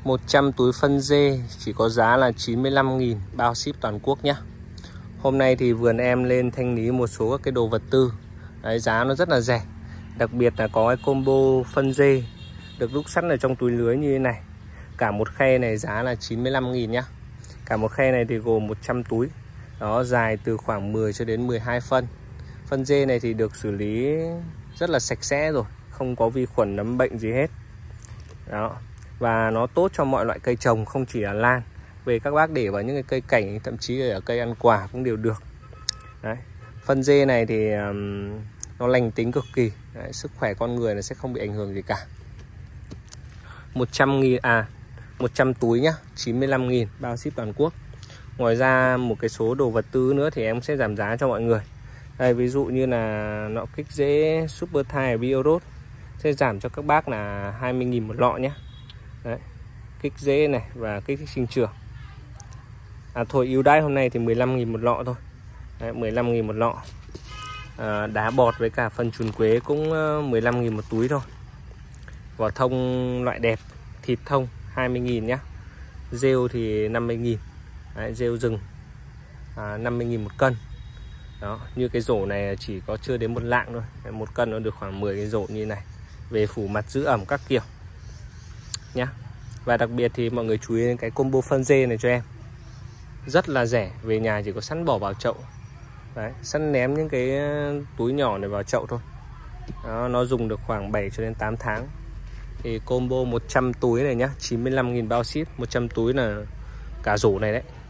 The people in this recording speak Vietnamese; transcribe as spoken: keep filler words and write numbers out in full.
một trăm túi phân dê chỉ có giá là chín mươi lăm nghìn, bao ship toàn quốc nhé. Hôm nay thì vườn em lên thanh lý một số các cái đồ vật tư. Đấy, giá nó rất là rẻ. Đặc biệt là có cái combo phân dê được đúc sẵn ở trong túi lưới như thế này. Cả một khay này giá là chín mươi lăm nghìn nhá. Cả một khay này thì gồm một trăm túi. Đó, dài từ khoảng mười cho đến mười hai phân. Phân dê này thì được xử lý rất là sạch sẽ rồi, không có vi khuẩn nấm bệnh gì hết. Đó. Và nó tốt cho mọi loại cây trồng, không chỉ là lan. Về các bác để vào những cái cây cảnh, thậm chí ở cây ăn quả cũng đều được. Đấy. Phân dê này thì um, nó lành tính cực kỳ. Đấy, sức khỏe con người nó sẽ không bị ảnh hưởng gì cả. một trăm nghìn à một trăm túi nhá, chín mươi lăm nghìn, bao ship toàn quốc. Ngoài ra một cái số đồ vật tư nữa thì em sẽ giảm giá cho mọi người. Đây, ví dụ như là nọ kích rễ Super Thai Biorot sẽ giảm cho các bác là hai mươi nghìn một lọ nhé. Đấy, kích rễ này và kích thích sinh trưởng. À thôi, ưu đãi hôm nay thì mười lăm nghìn một lọ thôi. Đấy, mười lăm nghìn một lọ. À, đá bọt với cả phân chuồn quế cũng mười lăm nghìn một túi thôi. Vỏ thông loại đẹp, thịt thông hai mươi nghìn nhá. Rêu thì năm mươi nghìn. Đấy, rêu rừng à, năm mươi nghìn một cân. Đó, như cái rổ này chỉ có chưa đến một lạng thôi. Một cân nó được khoảng mười cái rổ như này. Về phủ mặt giữ ẩm các kiểu nhá. Và đặc biệt thì mọi người chú ý đến cái combo phân dê này cho em. Rất là rẻ, về nhà chỉ có sẵn bỏ vào chậu. Đấy, sẵn ném những cái túi nhỏ này vào chậu thôi. Đó, nó dùng được khoảng bảy cho đến tám tháng. Thì combo một trăm túi này nhá, chín mươi lăm nghìn bao ship. Một trăm túi là cả rổ này đấy.